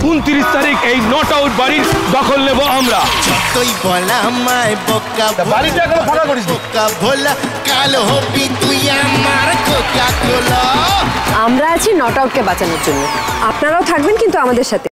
29 তারিখ এই not out বাড়ির দখল নেব আমরা। যতই বলা আমায় বোকা বাড়িটা এখনো ফাঁকা করিস বোকা ভোলা, কাল হবি তুই আমার কোকা কোলা। আমরা আছি নট আউটকে বাঁচানোর জন্য, আপনারাও থাকবেন কিন্তু আমাদের সাথে।